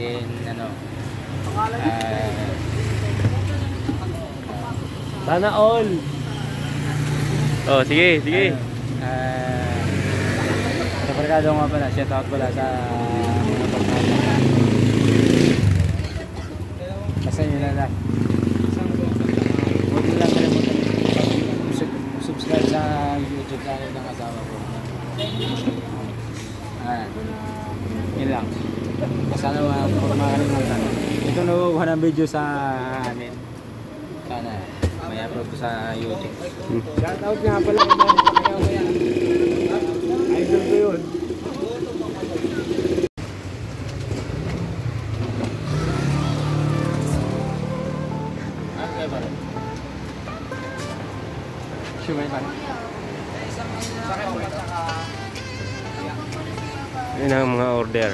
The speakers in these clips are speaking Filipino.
din ano. Sana all. Oh, sige, sige. Sa Mercado nga pala, shout out pala sa basta nyo na lang. Huwag nyo lang kalimutan subscribe sa YouTube channel ng asawa ko. Yun lang. Sana makalimutan. Ito nakuha ng video sa amin. Sana may upload ko sa YouTube. Shout out nga pala. Idol ko yun. Shumay pa. Yun ang mga order.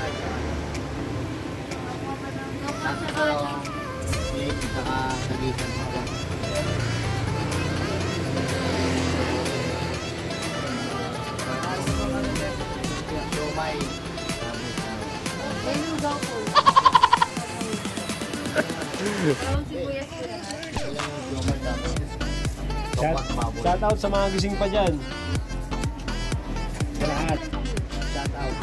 Shout out sa mga gising pa dyan. Sa lahat. Shout out.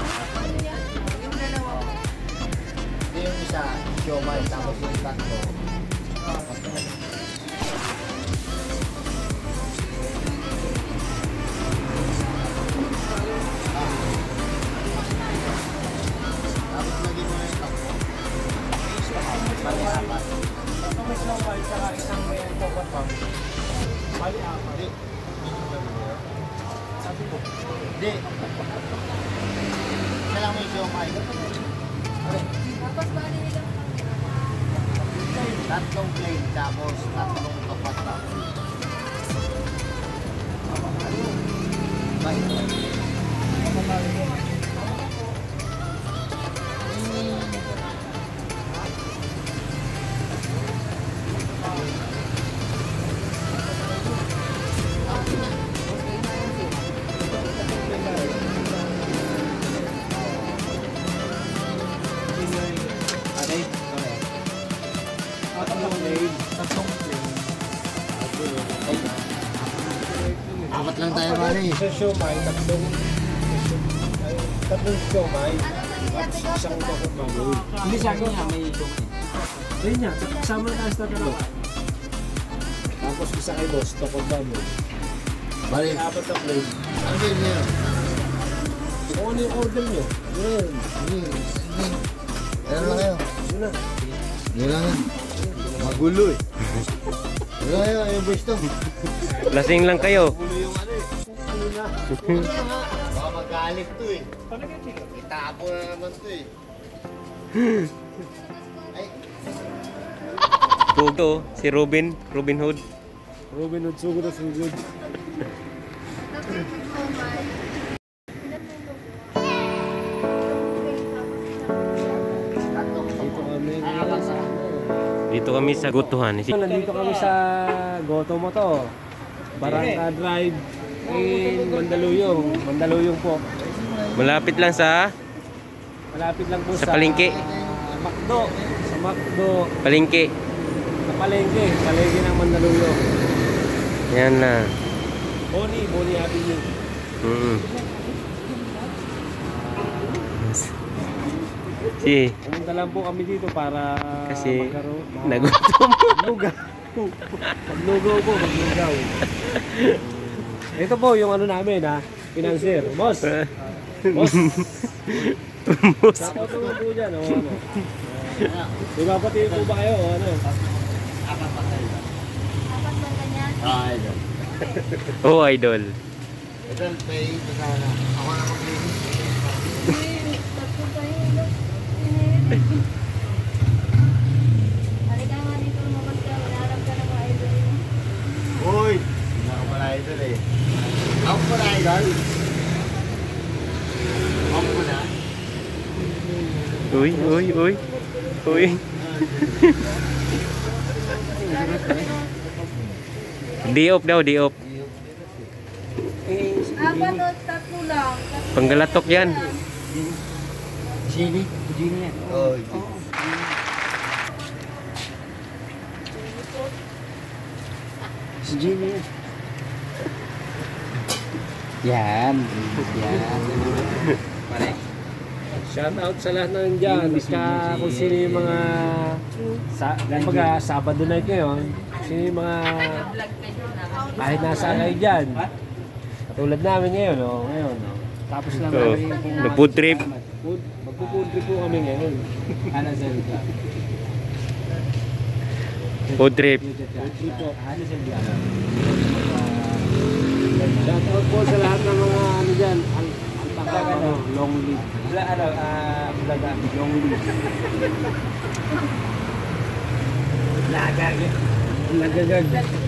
Hindi yung isa, siomay, tapos yung tatlo. Tapos lagi mo na yung tatlo. Bali apat. Ito may siomay sa isang may topat pa. Bali apat. Sabi ko. Hindi. Isa lang may siomay. Tapos bali nila. Tatlong plain, tapos tatlong topat pa. Apat lang tayo mali. Sa siomay, tatlong siomay. Isang topat pa. Hindi sa akin nga may siomay. Ayun niya, kasama na tayo sa dalawa. Tapos isa kay boss, topat pa mo. Bali. Apat na plate. Ang din niya. Kung ano yung order nyo? Yun. Ano lang kayo? Yun na. Yun lang yan. Magulo eh. Yun lang kayo, yung gusto. Lasing lang kayo. Ulo yung ano eh. Ulo na. Baka magalit to eh. Itapo na naman to eh. Ay, Pugo, si Robin Hood. Robin Hood, sugod na sugod. Dito kami sa Gutuhan. Nandito kami sa Gotomoto. Barangka Drive in Mandaluyong. Mandaluyong po. Malapit lang sa Malapit lang po Sa palengke. Macdo. Sa Macdo. palengke. Sa palengke. Palengke ng Mandaluyong. Yan na. Boni Avenue. Si, Pumunta lang po kami dito para kasi magkaroon. nagutom. Maglugaw. Maglugaw po, maglugaw. Ito po yung ano namin ha. Financier. Boss. Boss. Tumbos. Shoutout naman po dyan. O, ano. Ibabati po ba kayo? O, ano? Apat lang ganyan. idol. Oh, idol. Ito, pay ito sana. Ako na mag-linis. Tatlo tayo. Halika nga dito, lumabas ka. Wala ka ng mga idol. Uy! Hindi ako pala idol eh. Ako pala idol. Ako pala. Uy. Day off daw, day off. Apat o tatlo lang. Panggalatok yan. Sili? Genie yan. Oh, Si Genie yan. Yan. Yan. Pare. Shout out sa lahat ng dyan. Basta kung sino yung mga Sabado night ngayon, sino yung mga kahit nasa kayo dyan. Katulad namin ngayon, oh. Ngayon, oh. Tapos lang Oh, namin nag-food trip. magpo-food trip po kami ngayon. Ano Zelda? Food trip. Ano Zelda? Shout out po sa lahat ng mga ano dyan. Long live. Wala ano, vlog long live. Nagagag.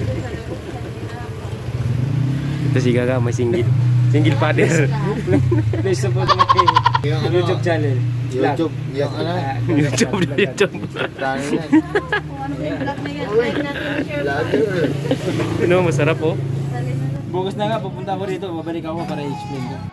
Ito si Gaga, may single. Single father. Please support my YouTube channel. YouTube, yung ano? YouTube. Plano yan. Kung ano ba yung vlog na yan, like natin i-share pa. Vlogger. Ano, masarap oh. Dali na lang. Bukas na nga, pupunta ako rito. Babalik ako para i-explain ko.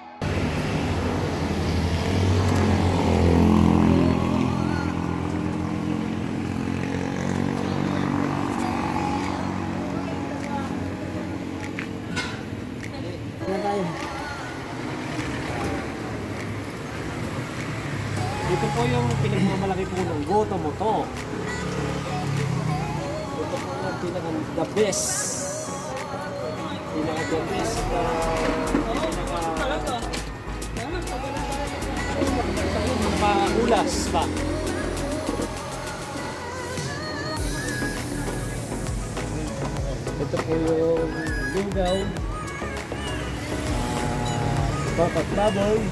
Ito po yung pinagmamalaki po ng Goto Moto. Ito po yung pinaka-the best. Pinaka-the best. Pinaka-ulas pa. Ito po yung lugaw. Bakat bubble.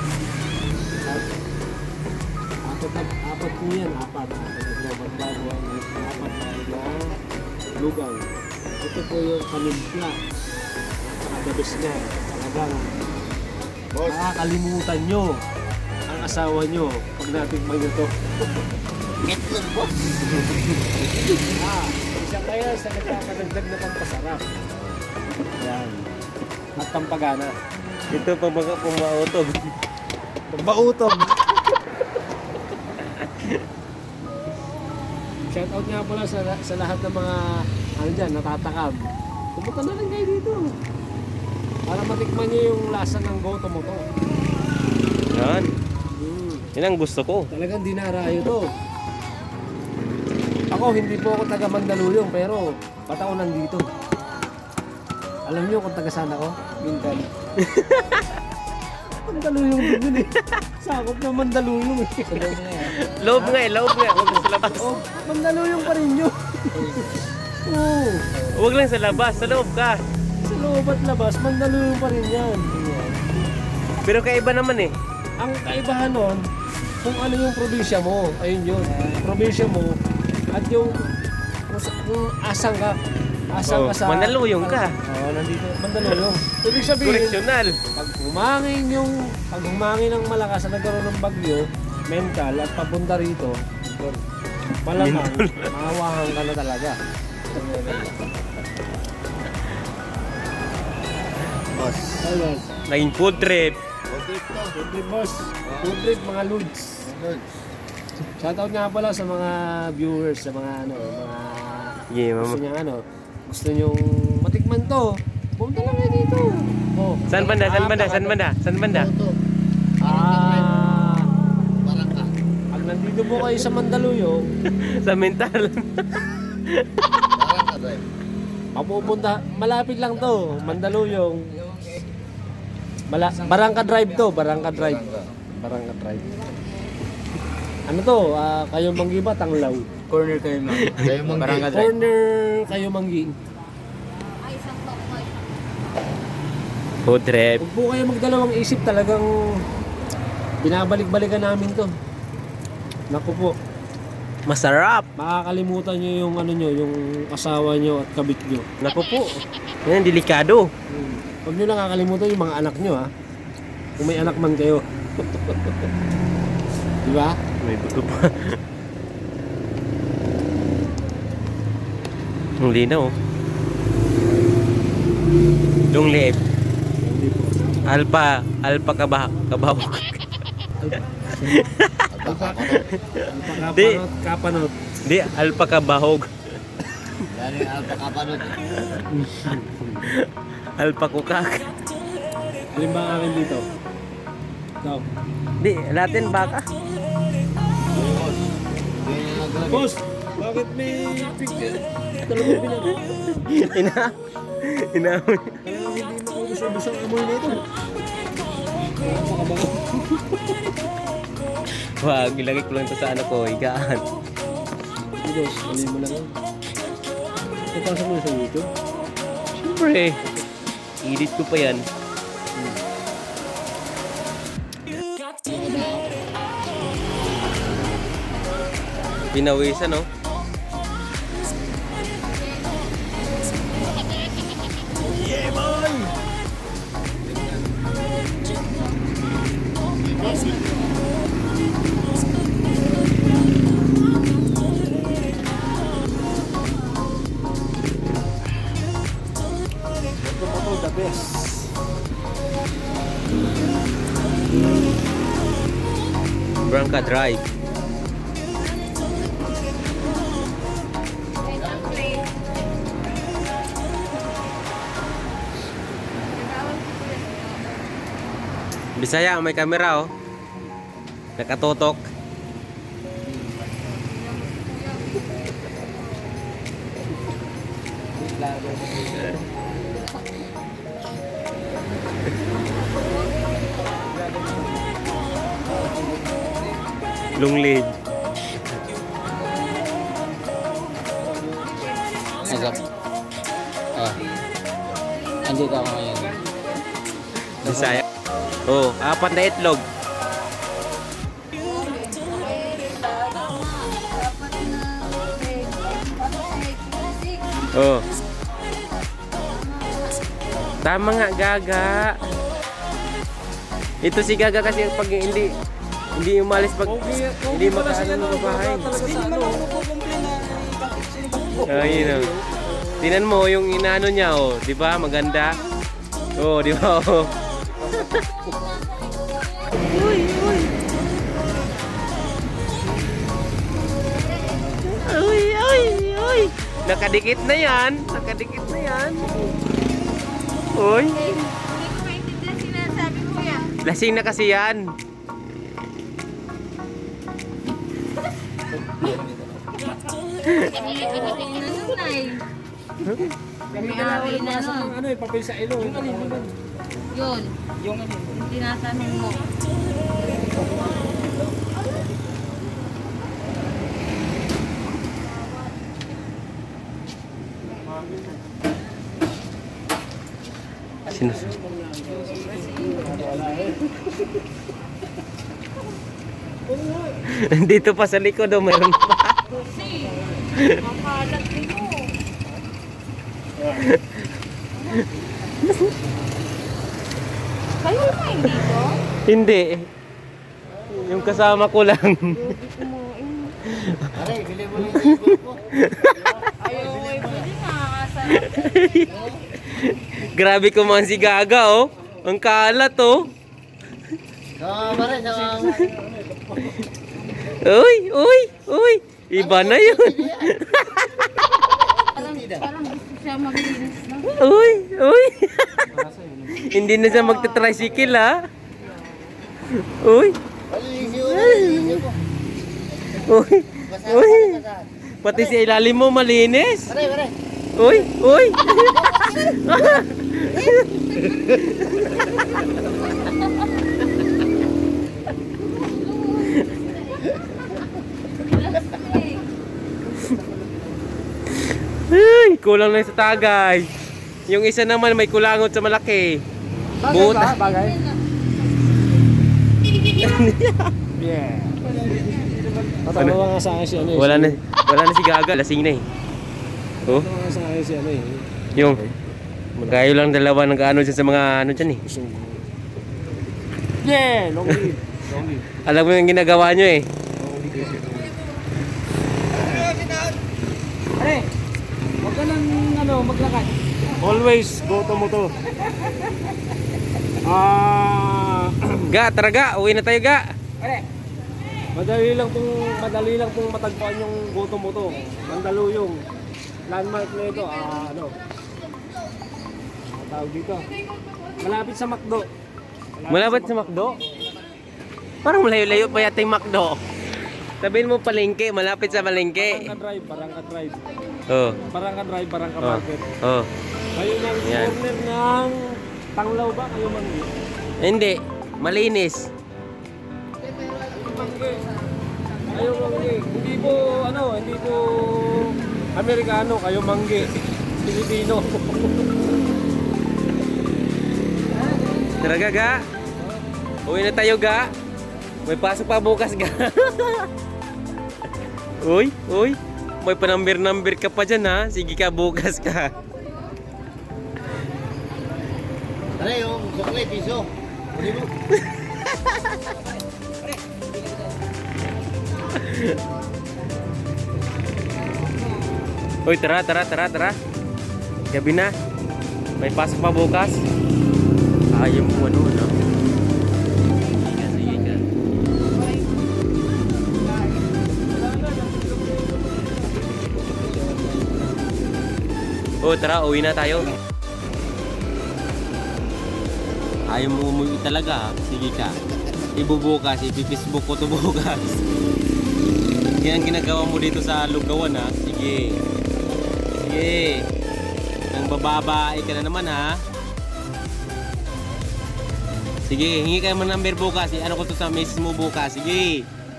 Apat po yan, apat. Bakat bubble. Apat na lugaw. Ito po yung panimpla. Nakakadabis na. Talagang makakalimutan nyo ang asawa nyo pag natikman nyo to. Isa kaya sa nagkakadagdag na pampasarap. Yan. At pampagana. Ito pa mga pumautog. Pagbautog. Shoutout nga pala sa lahat ng mga ano dyan, natatakam. Pumunta na lang kayo dito. Para matikman niyo yung lasa ng Goto Moto. Yan. Yan ang gusto ko. Talagang dinarayo to. Ako, hindi po ako taga Mandaluyong, pero ba't ako nandito? Alam niyo kung taga saan ako? Mintan. Mandaluyong din yun eh. Sakop na Mandaluyong eh. Loob nga eh, loob nga. Huwag lang sa labas. Oh, Mandaluyong pa rin yun. Oo. Huwag lang sa labas, sa loob ka. Sa loob at labas, Mandaluyong pa ring yan. Pero kaiba naman eh. Ang kaibahan nun, kung ano yung probinsya mo, ayun yun. Probinsya mo, at yung kung asang ka Oh, sa... Mandaluyong ka. Oo, nandito, Mandaluyong. Ibig sabihin, Koreksyonal. pag humangin ng malakas na nagkaroon ng bagyo, mental, at papunta rito, malamang, mahawahan ka na talaga. Boss. Ayun. Naging food trip. Food trip, boss. Food trip, mga lods. Shoutout nga pala sa mga viewers, sa mga ano, mga Yeah, gusto mama. niya ano, gusto niyong matikman to. Pumunta lang kayo dito. Oh. Saan banda? Saan banda? Saan banda? Saan banda? Barangka. Pag nandito po kayo sa Mandaluyong, Sa mental. Barangka drive. mapupunta, malapit lang to, Mandaluyong. Barangka Drive to, Barangka Drive. Barangka Drive. Ano to? Kayo Manggi ba? Tanglaw. Corner kayo man. Kayo Manggi. Barangka Drive. Corner Kayo Manggi. Ay, isang talk mo. Food trip. Huwag po kayo magdalawang isip, talagang binabalik-balikan namin to. Naku po, Masarap. makakalimutan nyo yung ano nyo, yung asawa nyo at kabit nyo. Naku po. Yan, delikado. Huwag nyo nakakalimutan yung mga anak nyo ha. Kung may anak man kayo. Di ba? May buto pa. Ang linaw. Long live. Hindi po. Alpa kabahok. Alpa Di. Kapanot. Di, alpaka bahog. Yan yung alpaka panot. Alpakukak. Alin ba ang akin dito? Ikaw. Di, natin baka. Boss, bakit may picture? Talagang pinag- Ina. Kaya hindi maubos-ubos ang amoy nito. Napakabago. Wag, ilagay ko lang ito sa ano ko, higaan. Boss, alin mo lang yan. Ipasok mo sa YouTube. Siyempre, edit ko pa yan. Pinawisan, no? Ito the best. Branca Drive. Wait lang, plate. Nagawal ko po yan. Bisaya ang may camera, oh. Nakatutok. Lunglid. Azap. Andito ako ngayon. Bisaya. Oh, 4 na itlog. Oh. Tama nga, Gaga. Ito si Gaga kasi pag hindi umalis pag hindi makaano ng bahay. Ayun, oh. Tingnan mo yung inaano niya, oh, 'di ba? Maganda. Oh, 'di ba? Oh. Uy. Nakadikit na yan. Nakadikit na yan. Uy. Hindi ko maintindihan sinasabi ko yan. Lasing na kasi yan. Kami na nun ay. Kami away na nun. Ano eh, papel sa ilong. Yun. Yung tinatanong mo. Sinus. Dito pa sa likod, oh, mayroon pa. Kasi, makalat nito. Kayo kumain dito? Hindi. Yung kasama ko lang. Aray, bili mo yung cellphone ko. Ayaw ko ibili, nakakasarap. Grabe kumain si Gaga, oh. Ang kalat, oh. Pare, sa Uy. Iba na yun. Parang gusto siya maglinis na. Uy. Hindi na siya magta-tricycle, ha. Uy. palilisiw ko. Uy. Pati si ilalim mo malinis. Pare. Uy. Ay, kulang lang sa tagay. Yung isa naman may kulangot sa malaki. Buot. Bagay? Yeah. Tatawa nga sa akin si ano eh. Wala na si Gaga, lasing na eh. Oh, Tatawa nga sa akin si ano eh. yung kayo lang dalawa ng kaano dyan sa mga ano dyan eh. Yeah! Long live. Alam mo yung ginagawa nyo eh. Pare, huwag ka nang maglakad. Always go to moto. Ga, tara ga, uwi na tayo ga. Pare, Madali lang pong matagpuan yung gutom mo to. Mandaluyong. Landmark na ito, ano? Ang tawag dito. Malapit sa McDo. Malapit sa McDo? Parang malayo-layo pa yata yung McDo. Sabihin mo palengke, malapit sa palengke. Barangka Drive. Oh. Barangka Drive, Barangka Oh. Market. Oh. Kayo ng Yan. corner ng Tanglaw ba? Kayo Manggi? Hindi, malinis. Kayo Manggi. Hindi po, hindi po Amerikano, kayo Manggi. Pilipino. Tara ga. Uwi na tayo ga. May pasok pa bukas ga. Uy. May panambir-nambir ka pa dyan ha. Sige ka, bukas ka. Ano yung sukli, piso? Uli mo. Uy, tara. Gabi na. May pasok pa bukas. Ayaw mo ano. Sige ka. Oh, tara, uwi na tayo. Ayaw mo umuwi talaga, ha? Sige ka. Ibubukas, ipipicebook ko to bukas. Yan ang ginagawa mo dito sa Lugawan, ha? Sige. Nang bababae ka na naman, ha? Sige, hingi kayo ng number bukas. Ano ko to sa message mo bukas. Sige.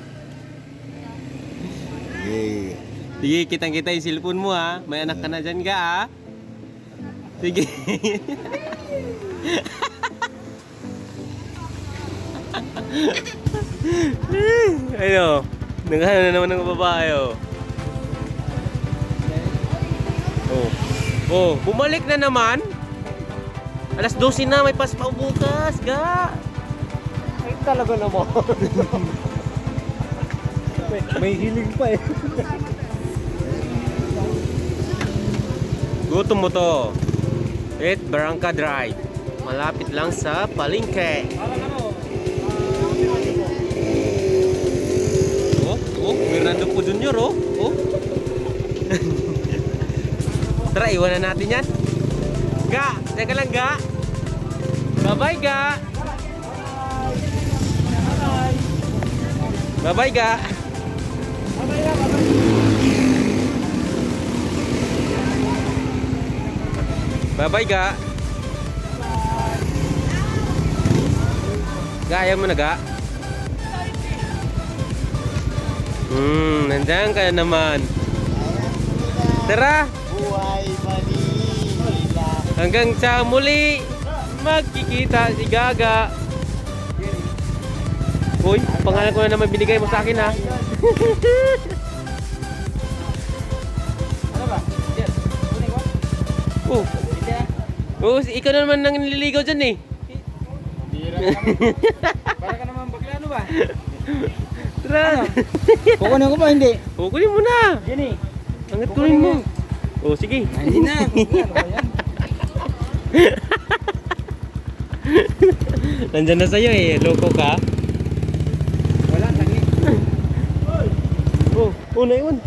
Sige, kitang-kita yung cellphone mo, ha? May anak ka na dyan ka, ha? Sige. Ano? Naghahanap na naman ng babae, oh. Oh, bumalik na naman. Alas 12 na, may paspaw bukas, ga. Ay talaga naman. may hiling pa eh. Gutom mo to. Barangka Drive. Malapit lang sa palengke. Fernando po Junior, oh. Tara, iwanan natin yan. Ga, teka lang, ga. Bye-bye, ga. Bye-bye, ga. Bye-bye, ga. Ga, ayaw mo na, ga. Nandiyan ka na naman. Tara. Buhay Manila. Hanggang sa muli, magkikita si Gaga. Uy, pangalan ko na naman binigay mo sa akin, ha. Ano ba? Yes. Kunin ko. Ikaw na naman nang nililigaw dyan, eh. Bira ka naman. Para ka naman bakla, ano ba? Tara. Kukunin ko ba hindi? Kunin mo na. Yan eh. Angat kunin mo. Sige. Hindi na. Ano ba yan? Nandyan na sa'yo, eh. Loko ka. Wala, tangi. Naiwan.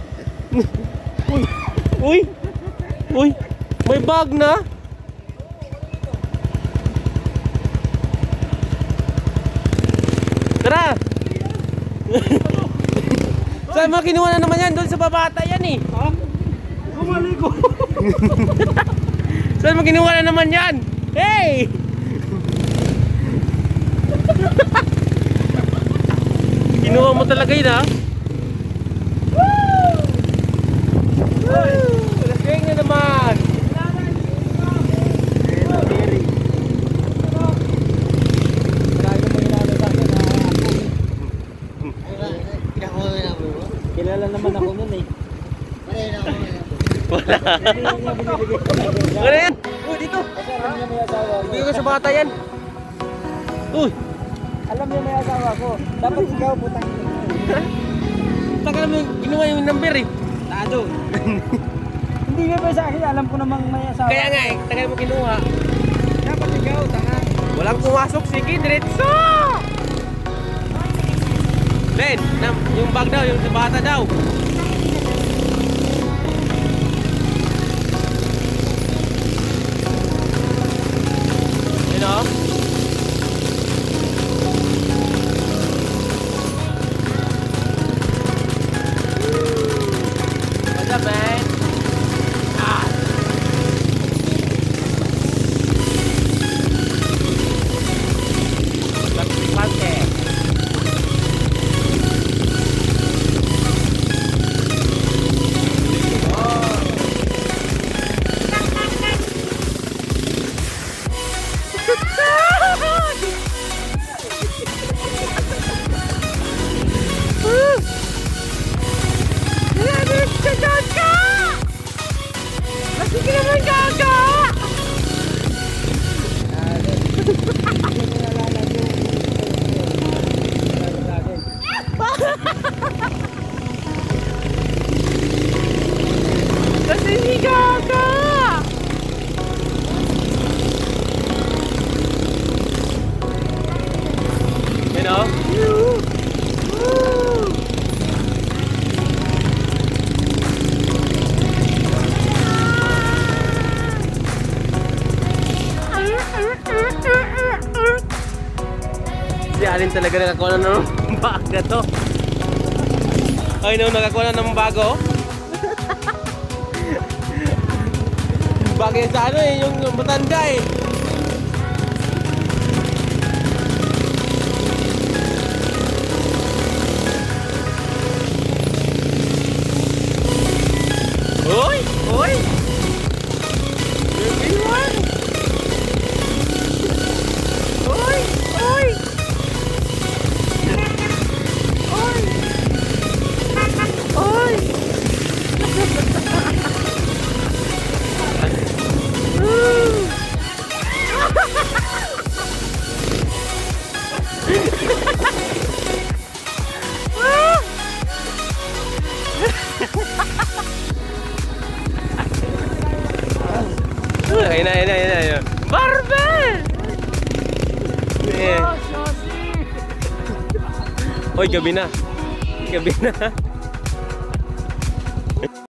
Uy. May bag na. Tara. Saan mo kinuha na naman yan? Doon sa babata yan, eh. Ha? Bumalik ko. Saan mo kinuha na naman yan? Hey! Kinuha mo talaga yun, ha? Lasing na naman! Kilala naman ako nun eh. Wala. Ano yan? Dito! Kasi alam niya may asawa ko. Bigay ko sa bata yan. Uy! Alam niya may asawa ko. Dapat ikaw putang. Tagal mo ginawa yung number, eh. Tado. Hindi nga ba sa akin, alam ko namang may asawa. Kaya nga, eh. Tagal mo kinuha. Dapat ikaw, tanga. Walang pumasok. Sige, diretso! Len, yung bag daw, yung bata daw. You know? What's up, man? Kasi si Gaga! You know? Si Alin talaga nakakuha na ng baga to. Ay no, nakakuha na ng bago. Bagay sa ano eh, yung matanda eh. Uy! Uy! Iwan! Uy! Uy! Uy! Uy! Ayun. Barbel! Eh. Oy, gabi na. Gabi na.